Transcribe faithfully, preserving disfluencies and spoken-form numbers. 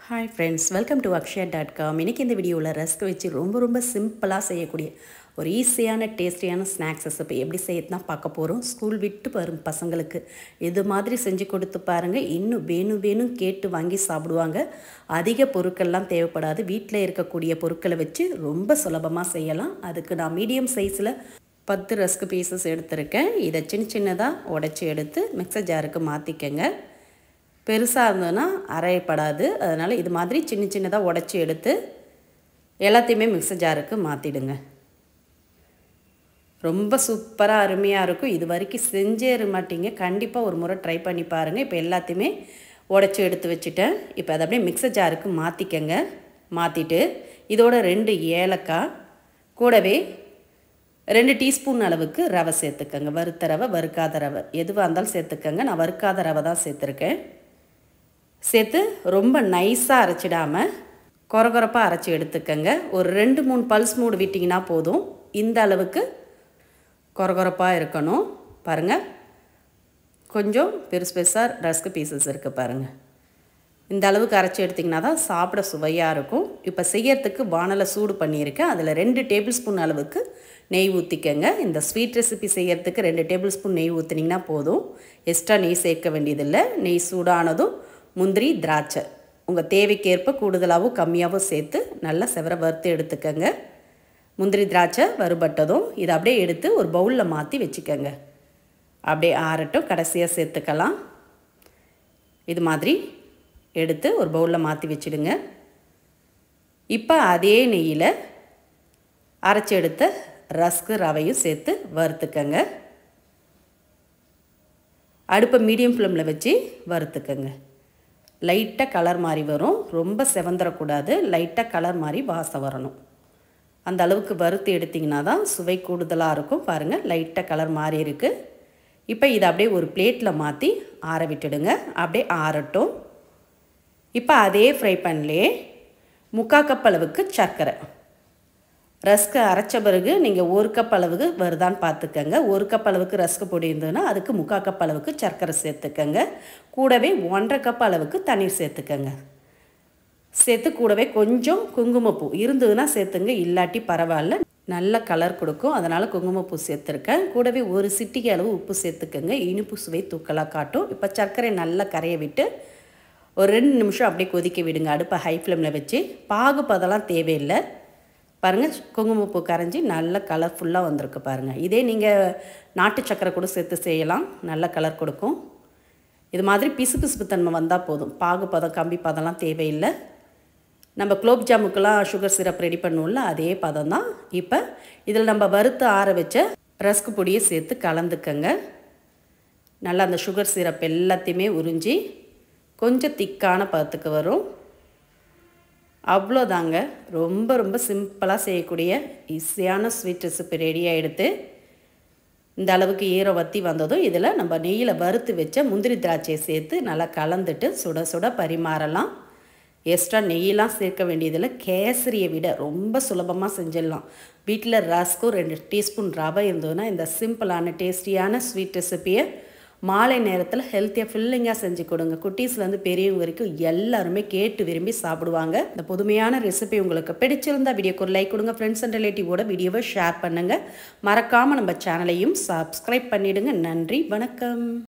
Hi friends, welcome to akshaya dot com. இன்னைக்கு இந்த வீடியோல ரஸ்க் வச்சு ரொம்ப ரொம்ப சிம்பிளா செய்யக்கூடிய ஒரு ஈஸியான டேஸ்டியான ஸ்நாக்ஸ் ரெசிபி எப்படி செய்யறதுனா பார்க்க போறோம். ஸ்கூல் விட்டு வரும் பசங்களுக்கு இது மாதிரி செஞ்சு கொடுத்து பாருங்க. இன்னும் வேணும் வேணும் கேட்டு வாங்கி சாப்பிடுவாங்க. அதிக பொருட்கள்லாம் தேவைப்படாது. வீட்ல இருக்கக்கூடிய பொருட்களை வச்சு ரொம்ப சுலபமா செய்யலாம். அதுக்கு நான் மீடியம் சைஸ்ல பத்து ரஸ்க் பீசஸ் எடுத்துருக்கேன். இதை சின்ன சின்னதாக உடைச்சி எடுத்து மிக்சர் ஜாருக்கு மாற்றிக்கங்க. பெருசாக இருந்ததுன்னா அரைப்படாது. அதனால் இது மாதிரி சின்ன சின்னதாக உடைச்சி எடுத்து எல்லாத்தையுமே மிக்சர் ஜாருக்கு மாற்றிடுங்க. ரொம்ப சூப்பராக அருமையாக இருக்கும். இது வரைக்கும் செஞ்சே மாட்டீங்க. கண்டிப்பாக ஒரு முறை ட்ரை பண்ணி பாருங்கள். இப்போ எல்லாத்தையுமே உடைச்சி எடுத்து வச்சுட்டேன். இப்போ அதை அப்படியே மிக்சர் ஜாருக்கு மாற்றிக்கங்க. மாற்றிட்டு இதோட ரெண்டு ஏலக்காய் கூடவே ரெண்டு டீஸ்பூன் அளவுக்கு ரவை சேர்த்துக்கங்க. வறுத்த ரவை வறுக்காத ரவை எதுவாக இருந்தாலும் சேர்த்துக்கங்க. நான் வறுக்காத ரவை தான் சேர்த்துருக்கேன். சேர்த்து ரொம்ப நைஸாக அரைச்சிடாமல் கொரகொரப்பாக அரைச்சி எடுத்துக்கங்க. ஒரு ரெண்டு மூணு பல்ஸ் மூடு விட்டிங்கன்னா போதும். இந்த அளவுக்கு கொரகொரப்பாக இருக்கணும். பாருங்கள், கொஞ்சம் பெருசு பெருசாக ரஸ்க் பீசஸ் இருக்குது பாருங்கள். இந்த அளவுக்கு அரைச்சி எடுத்திங்கன்னா தான் சாப்பிட சுவையாக இருக்கும். இப்போ செய்யறதுக்கு வானலை சூடு பண்ணியிருக்கேன். அதில் ரெண்டு டேபிள் ஸ்பூன் அளவுக்கு நெய் ஊற்றிக்கங்க. இந்த ஸ்வீட் ரெசிபி செய்யறதுக்கு ரெண்டு டேபிள் ஸ்பூன் நெய் ஊற்றினீங்கன்னா போதும். எக்ஸ்ட்ரா நெய் சேர்க்க வேண்டியதில்லை. நெய் சூடானதும் முந்திரி திராட்சை உங்கள் தேவைக்கேற்ப கூடுதலாகவும் கம்மியாகவும் சேர்த்து நல்லா செவர வறுத்து எடுத்துக்கங்க. முந்திரி திராட்சை வறுபட்டதும் இதை அப்படியே எடுத்து ஒரு பவுலில் மாற்றி வச்சுக்கோங்க. அப்படியே ஆறட்டும். கடைசியாக சேர்த்துக்கலாம். இது மாதிரி எடுத்து ஒரு பவுலில் மாற்றி வச்சுடுங்க. இப்போ அதே நெய்யில் அரைச்சி எடுத்த ரஸ்க்கு ரவையும் சேர்த்து வறுத்துக்கங்க. அடுப்பை மீடியம் ஃப்ளேமில் வச்சு வறுத்துக்கங்க. லைட்டாக கலர் மாதிரி வரும். ரொம்ப செவந்துடக்கூடாது. லைட்டாக கலர் மாதிரி வாசம் வரணும். அந்த அளவுக்கு வறுத்து எடுத்திங்கன்னா தான் சுவை கூடுதலாக இருக்கும். பாருங்கள், லைட்டாக கலர் மாறி இருக்குது. இப்போ இதை அப்படியே ஒரு பிளேட்டில் மாற்றி ஆற விட்டுடுங்க. அப்படியே ஆறட்டும். இப்போ அதே ஃப்ரை பேன்லேயே முக்கால் கப் அளவுக்கு சர்க்கரை, ரஸ்க்கு அரைச்ச பிறகு நீங்கள் ஒரு கப் அளவுக்கு வருதான்னு பார்த்துக்கங்க. ஒரு கப் அளவுக்கு ரஸ்க்கு பொடி இருந்ததுன்னா அதுக்கு முக்கால் கப் அளவுக்கு சர்க்கரை சேர்த்துக்கங்க. கூடவே ஒன்றரை கப் அளவுக்கு தண்ணீர் சேர்த்துக்கங்க. சேர்த்து கூடவே கொஞ்சம் குங்குமப்பூ இருந்ததுன்னா சேர்த்துங்க, இல்லாட்டி பரவாயில்ல, நல்ல கலர் கொடுக்கும். அதனால் குங்குமப்பூ சேர்த்துருக்கேன். கூடவே ஒரு சிட்டிகை அளவு உப்பு சேர்த்துக்கங்க. இனிப்பு சுவை தூக்கலாக காட்டும். இப்போ சர்க்கரை நல்லா கரைய விட்டு ஒரு ரெண்டு நிமிஷம் அப்படியே கொதிக்க விடுங்க. அடுப்பை ஹை ஃப்ளேமில் வச்சு. பாகு பதெல்லாம் தேவையில்லை. பாருங்கள், குங்குமப்பூ கரைஞ்சி நல்ல கலர்ஃபுல்லாக வந்திருக்கு பாருங்கள். இதே நீங்கள் நாட்டு சக்கரை கூட சேர்த்து செய்யலாம். நல்ல கலர் கொடுக்கும். இது மாதிரி பிசு பிசுப்பு தன்மை வந்தால் போதும். பாகு பதம் கம்பி பதம்லாம் தேவையில்லை. நம்ம குலோப் ஜாமுக்கெல்லாம் சுகர் சிரப் ரெடி பண்ணுவோம்ல, அதே பதம் தான். இப்போ இதில் நம்ம வறுத்து ஆற வச்ச ரஸ்க் பொடியை சேர்த்து கலந்துக்கங்க. நல்லா அந்த சுகர் சிரப் எல்லாத்தையுமே உறிஞ்சி கொஞ்சம் திக்கான பதத்துக்கு வரும். அவ்வளோதாங்க. ரொம்ப ரொம்ப சிம்பிளாக செய்யக்கூடிய ஈஸியான ஸ்வீட் ரெசிபி ரெடி ஆகிடுது. இந்த அளவுக்கு ஈரம் வற்றி வந்ததும் இதில் நம்ம நெய்யில் வறுத்து வச்ச முந்திரி திராட்சையை சேர்த்து நல்லா கலந்துட்டு சுட சுட பரிமாறலாம். எக்ஸ்ட்ரா நெய்யெலாம் சேர்க்க வேண்டியதில் கேசரியை விட ரொம்ப சுலபமாக செஞ்சிடலாம். வீட்டில் ரஸ்க்கும் ரெண்டு டீஸ்பூன் ரவை இருந்ததுன்னா இந்த சிம்பிளான டேஸ்டியான ஸ்வீட் ரெசிப்பியை மாலை நேரத்தில் ஹெல்த்தியாக ஃபில்லிங்காக செஞ்சு கொடுங்க. குட்டீஸ்லேருந்து பெரியவங்க வரைக்கும் எல்லாருமே கேட்டு விரும்பி சாப்பிடுவாங்க. இந்த புதுமையான ரெசிபி உங்களுக்கு பிடிச்சிருந்தால் வீடியோக்கு ஒரு லைக் கொடுங்க. ஃப்ரெண்ட்ஸ் அண்ட் ரிலேட்டிவோட வீடியோவை ஷேர் பண்ணுங்கள். மறக்காமல் நம்ம சேனலையும் சப்ஸ்கிரைப் பண்ணிவிடுங்க. நன்றி, வணக்கம்.